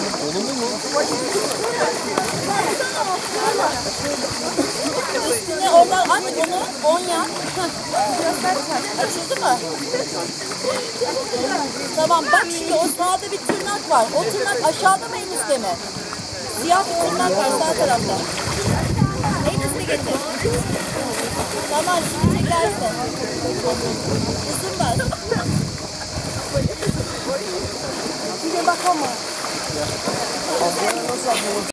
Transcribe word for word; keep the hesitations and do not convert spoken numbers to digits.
Olumlu mu? Üstüne oradan aç onu. On yap. Açıldı mı? Tamam bak şimdi o sağda bir tırnak var. O tırnak aşağıda mı en üstte mi? Siyah bir tırnak var sağ tarafta. En üstte getir. Tamam şimdi çekersin. Uzun bas. Bir de bak ama.